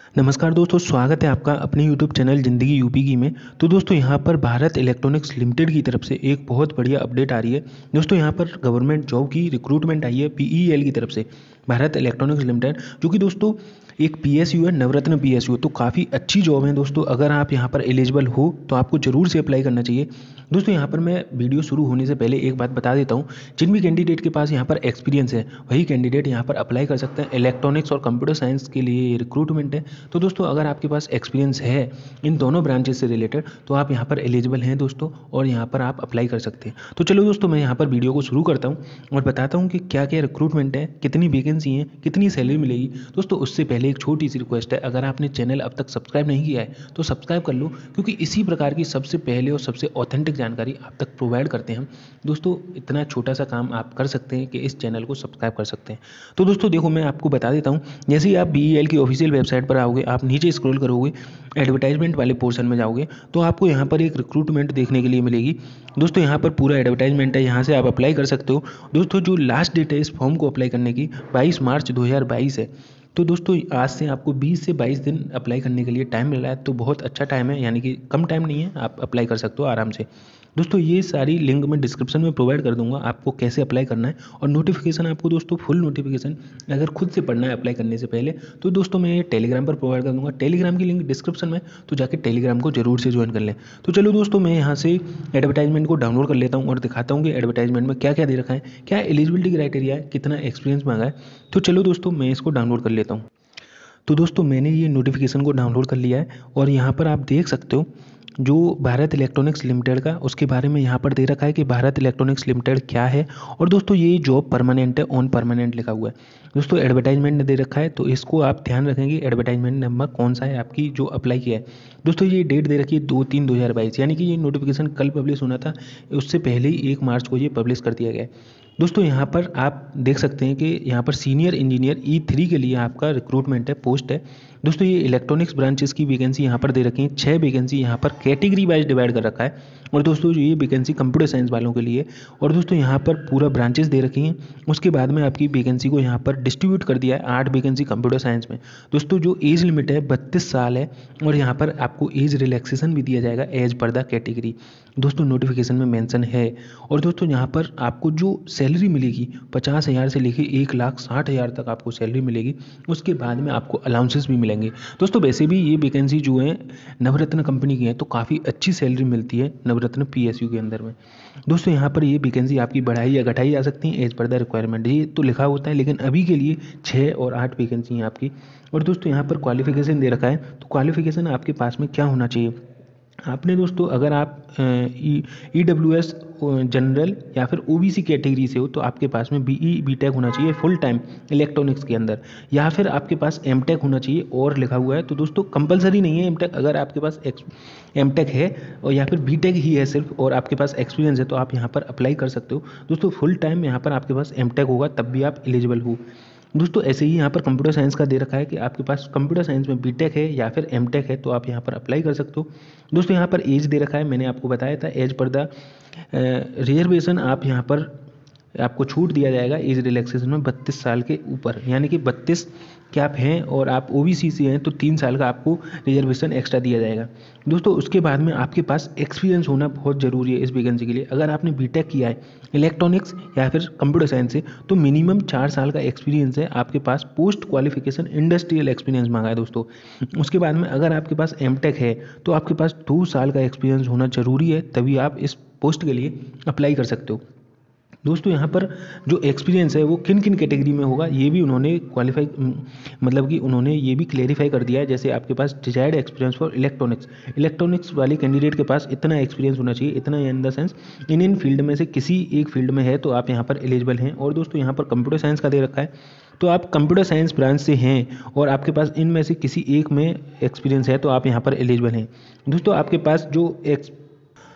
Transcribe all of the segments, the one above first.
नमस्कार दोस्तों, स्वागत है आपका अपने यूट्यूब चैनल ज़िंदगी यूपी की में। तो दोस्तों यहाँ पर भारत इलेक्ट्रॉनिक्स लिमिटेड की तरफ से एक बहुत बढ़िया अपडेट आ रही है। दोस्तों यहाँ पर गवर्नमेंट जॉब की रिक्रूटमेंट आई है पीईएल की तरफ से, भारत इलेक्ट्रॉनिक्स लिमिटेड, जो कि दोस्तों एक पीएसयू है, नवरत्न पीएसयू। तो काफ़ी अच्छी जॉब है दोस्तों। अगर आप यहाँ पर एलिजिबल हो तो आपको ज़रूर से अप्लाई करना चाहिए। दोस्तों यहाँ पर मैं वीडियो शुरू होने से पहले एक बात बता देता हूँ, जिन भी कैंडिडेट के पास यहाँ पर एक्सपीरियंस है वही कैंडिडेट यहाँ पर अप्लाई कर सकते हैं। इलेक्ट्रॉनिक्स और कंप्यूटर साइंस के लिए रिक्रूटमेंट है। तो दोस्तों अगर आपके पास एक्सपीरियंस है इन दोनों ब्रांचेस से रिलेटेड तो आप यहाँ पर एलिजिबल हैं दोस्तों, और यहाँ पर आप अप्लाई कर सकते हैं। तो चलो दोस्तों, मैं यहाँ पर वीडियो को शुरू करता हूँ और बताता हूँ कि क्या क्या रिक्रूटमेंट है, कितनी वैकेंसी है, कितनी सैलरी मिलेगी। दोस्तों उससे पहले एक छोटी सी रिक्वेस्ट है, अगर आपने चैनल अब तक सब्सक्राइब नहीं किया है तो सब्सक्राइब कर लो, क्योंकि इसी प्रकार की सबसे पहले और सबसे ऑथेंटिक जानकारी आप तक प्रोवाइड करते हैं। दोस्तों इतना छोटा सा काम आप कर सकते हैं कि इस चैनल को सब्सक्राइब कर सकते हैं। तो दोस्तों देखो, मैं आपको बता देता हूँ, जैसे ही आप बीईएल की ऑफिशियल वेबसाइट पर आओगे, आप नीचे स्क्रॉल करोगे, एडवर्टाइजमेंट वाले पोर्शन में जाओगे तो आपको यहाँ पर एक रिक्रूटमेंट देखने के लिए मिलेगी। दोस्तों यहाँ पर पूरा एडवर्टाइजमेंट है, यहाँ से आप अप्लाई कर सकते हो। दोस्तों जो लास्ट डेट है इस फॉर्म को अप्लाई करने की 22 मार्च 2022 है। तो दोस्तों आज से आपको 20 से 22 दिन अप्लाई करने के लिए टाइम मिल रहा है। तो बहुत अच्छा टाइम है, यानी कि कम टाइम नहीं है, आप अप्लाई कर सकते हो आराम से। दोस्तों ये सारी लिंक मैं डिस्क्रिप्शन में प्रोवाइड कर दूंगा, आपको कैसे अप्लाई करना है। और नोटिफिकेशन आपको दोस्तों फुल नोटिफिकेशन अगर खुद से पढ़ना है अप्लाई करने से पहले तो दोस्तों मैं ये टेलीग्राम पर प्रोवाइड कर दूंगा। टेलीग्राम की लिंक डिस्क्रिप्शन में, तो जाके टेलीग्राम को जरूर से ज्वाइन कर लें। तो चलो दोस्तों, मैं यहाँ से एडवर्टाइजमेंट को डाउनलोड कर लेता हूँ और दिखाता हूँ कि एडवर्टाइजमेंट में क्या क्या दे रखा है, क्या एलिजिबिलिटी क्राइटेरिया है, कितना एक्सपीरियंस मांगा है। तो चलो दोस्तों, मैं इसको डाउनलोड कर लेता हूँ। तो दोस्तों मैंने ये नोटिफिकेशन को डाउनलोड कर लिया है और यहाँ पर आप देख सकते हो जो भारत इलेक्ट्रॉनिक्स लिमिटेड का, उसके बारे में यहाँ पर दे रखा है कि भारत इलेक्ट्रॉनिक्स लिमिटेड क्या है। और दोस्तों ये जॉब परमानेंट है, ऑन परमानेंट लिखा हुआ है। दोस्तों एडवर्टाइजमेंट दे रखा है, तो इसको आप ध्यान रखेंगे एडवर्टाइजमेंट नंबर कौन सा है आपकी जो अप्लाई किया है। दोस्तों ये डेट दे रखी है 2/3/2022, यानी कि ये नोटिफिकेशन कल पब्लिश होना था, उससे पहले ही 1 मार्च को ये पब्लिश कर दिया गया है। दोस्तों यहाँ पर आप देख सकते हैं कि यहाँ पर सीनियर इंजीनियर E3 के लिए आपका रिक्रूटमेंट है, पोस्ट है। दोस्तों ये इलेक्ट्रॉनिक्स ब्रांचेस की वैकेंसी यहाँ पर दे रखी है, 6 वैकेंसी यहाँ पर कैटेगरी वाइज डिवाइड कर रखा है। और दोस्तों जो ये वैकेंसी कंप्यूटर साइंस वालों के लिए, और दोस्तों यहाँ पर पूरा ब्रांचेस दे रखी हैं। उसके बाद में आपकी वैकेंसी को यहाँ पर डिस्ट्रीब्यूट कर दिया है, 8 वैकेंसी कंप्यूटर साइंस में। दोस्तों जो एज लिमिट है 32 साल है, और यहाँ पर आपको एज रिलैक्सेशन भी दिया जाएगा एज पर द कैटेगरी, दोस्तों नोटिफिकेशन में मेंशन है। और दोस्तों यहाँ पर आपको जो सैलरी मिलेगी 50,000 से लेके 1,60,000 तक आपको सैलरी मिलेगी। उसके बाद में आपको अलाउंसेस भी मिलेंगे। दोस्तों वैसे भी ये वैकेंसी जो है नवरत्न कंपनी की है, तो काफ़ी अच्छी सैलरी मिलती है नवरत्न पीएसयू के अंदर में। दोस्तों यहाँ पर ये वैकेंसी आपकी बढ़ाई या घटाई जा सकती है एज पर द रिक्वायरमेंट, ये तो लिखा होता है, लेकिन अभी के लिए 6 और 8 वैकेंसी हैं आपकी। और दोस्तों यहाँ पर क्वालिफिकेशन दे रखा है, तो क्वालिफिकेशन आपके पास में क्या होना चाहिए। आपने दोस्तों अगर आप EWS जनरल या फिर OBC कैटेगरी से हो तो आपके पास में BE BTech होना चाहिए फुल टाइम इलेक्ट्रॉनिक्स के अंदर, या फिर आपके पास MTech होना चाहिए और लिखा हुआ है। तो दोस्तों कंपलसरी नहीं है MTech, अगर आपके पास MTech है और या फिर BTech ही है सिर्फ, और आपके पास एक्सपीरियंस है तो आप यहाँ पर अप्लाई कर सकते हो। दोस्तों फुल टाइम यहाँ पर आपके पास MTech होगा तब भी आप एलिजिबल हो। दोस्तों ऐसे ही यहाँ पर कंप्यूटर साइंस का दे रखा है कि आपके पास कंप्यूटर साइंस में BTech है या फिर MTech है तो आप यहाँ पर अप्लाई कर सकते हो। दोस्तों यहाँ पर एज दे रखा है, मैंने आपको बताया था एज पर द रिजर्वेशन, आप यहाँ पर आपको छूट दिया जाएगा एज रिलैक्सेशन में 32 साल के ऊपर, यानी कि 32 के आप हैं और आप OBC से हैं तो 3 साल का आपको रिजर्वेशन एक्स्ट्रा दिया जाएगा। दोस्तों उसके बाद में आपके पास एक्सपीरियंस होना बहुत ज़रूरी है इस वैकेंसी के लिए। अगर आपने BTech किया है इलेक्ट्रॉनिक्स या फिर कंप्यूटर साइंस से तो मिनिमम 4 साल का एक्सपीरियंस है आपके पास, पोस्ट क्वालिफिकेशन इंडस्ट्रियल एक्सपीरियंस मांगा है दोस्तों। उसके बाद में अगर आपके पास MTech है तो आपके पास 2 साल का एक्सपीरियंस होना ज़रूरी है, तभी आप इस पोस्ट के लिए अप्लाई कर सकते हो। दोस्तों यहाँ पर जो एक्सपीरियंस है वो किन किन कैटेगरी में होगा ये भी उन्होंने क्वालिफाई, मतलब कि उन्होंने ये भी क्लेरिफाई कर दिया है। जैसे आपके पास डिजायर्ड एक्सपीरियंस फॉर इलेक्ट्रॉनिक्स वाले कैंडिडेट के पास इतना एक्सपीरियंस होना चाहिए, इतना in the sense in field में से किसी एक फील्ड में है तो आप यहाँ पर एलिजिबल हैं। और दोस्तों यहाँ पर कंप्यूटर साइंस का दे रखा है, तो आप कंप्यूटर साइंस ब्रांच से हैं और आपके पास इनमें से किसी एक में एक्सपीरियंस है तो आप यहाँ पर एलिजिबल हैं। दोस्तों आपके पास जो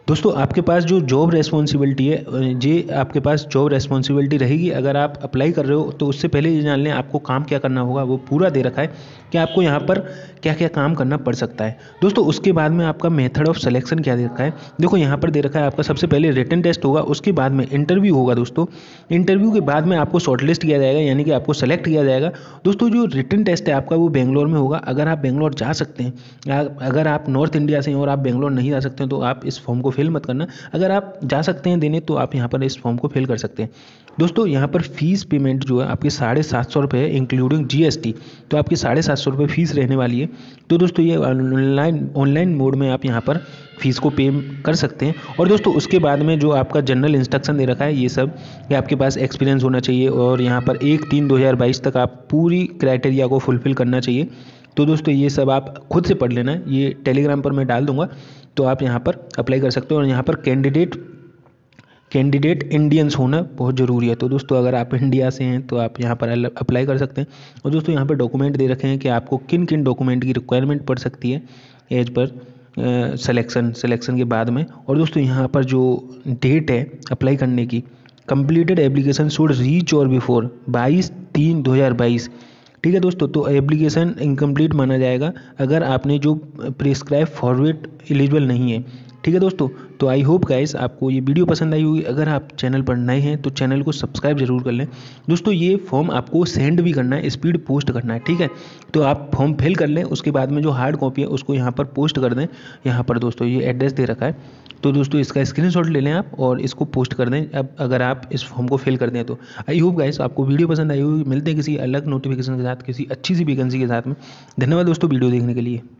दोस्तों आपके पास जो जॉब रेस्पॉन्सिबिलिटी है, ये आपके पास जॉब रेस्पॉन्सिबिलिटी रहेगी अगर आप अप्लाई कर रहे हो, तो उससे पहले ये जान लें आपको काम क्या करना होगा। वो पूरा दे रखा है कि आपको यहाँ पर क्या क्या काम करना पड़ सकता है। दोस्तों उसके बाद में आपका मेथड ऑफ सिलेक्शन क्या दे रखा है, देखो यहाँ पर दे रखा है आपका सबसे पहले रिटन टेस्ट होगा, उसके बाद में इंटरव्यू होगा। दोस्तों इंटरव्यू के बाद में आपको शॉर्टलिस्ट किया जाएगा, यानी कि आपको सेलेक्ट किया जाएगा। दोस्तों जो रिटन टेस्ट है आपका वो बेंगलोर में होगा। अगर आप बेंगलोर जा सकते हैं, अगर आप नॉर्थ इंडिया से हैं और आप बेंगलोर नहीं जा सकते हैं, तो आप इस फॉर्म को फिल मत करना। अगर आप जा सकते हैं देने, तो आप यहाँ पर इस फॉर्म को फिल कर सकते हैं। दोस्तों यहाँ पर फीस पेमेंट जो है आपकी 750 रुपये है, इंक्लूडिंग GST। तो आपकी 750 रुपये फीस रहने वाली है। तो दोस्तों ये ऑनलाइन मोड में आप यहाँ पर फीस को पे कर सकते हैं। और दोस्तों उसके बाद में जो आपका जनरल इंस्ट्रक्शन दे रखा है, ये सब कि आपके पास एक्सपीरियंस होना चाहिए और यहाँ पर 1/3/2022 तक आप पूरी क्राइटेरिया को फुलफिल करना चाहिए। तो दोस्तों ये सब आप खुद से पढ़ लेना, ये टेलीग्राम पर मैं डाल दूंगा, तो आप यहाँ पर अप्लाई कर सकते हो। और यहाँ पर कैंडिडेट इंडियंस होना बहुत ज़रूरी है। तो दोस्तों अगर आप इंडिया से हैं तो आप यहाँ पर अप्लाई कर सकते हैं। और दोस्तों यहाँ पर डॉक्यूमेंट दे रखे हैं कि आपको किन किन डॉक्यूमेंट की रिक्वायरमेंट पड़ सकती है एज पर सिलेक्शन के बाद में। और दोस्तों यहाँ पर जो डेट है अप्लाई करने की, completed application should reach or before 22/3/2022। ठीक है दोस्तों, तो एप्लीकेशन इनकम्प्लीट माना जाएगा अगर आपने जो प्रिस्क्राइब फॉरवर्ड एलिजिबल नहीं है। ठीक है दोस्तों, तो आई होप गाइस आपको ये वीडियो पसंद आई होगी। अगर आप चैनल पर नए हैं तो चैनल को सब्सक्राइब जरूर कर लें। दोस्तों ये फॉर्म आपको सेंड भी करना है, स्पीड पोस्ट करना है। ठीक है, तो आप फॉर्म फिल कर लें, उसके बाद में जो हार्ड कॉपी है उसको यहाँ पर पोस्ट कर दें। यहाँ पर दोस्तों ये एड्रेस दे रखा है, तो दोस्तों इसका स्क्रीनशॉट ले लें आप और इसको पोस्ट कर दें अब अगर आप इस फॉर्म को फिल कर दें तो। आई होप गाइस आपको वीडियो पसंद आई होगी। मिलते हैं किसी अलग नोटिफिकेशन के साथ, किसी अच्छी सी वैकेंसी के साथ में। धन्यवाद दोस्तों वीडियो देखने के लिए।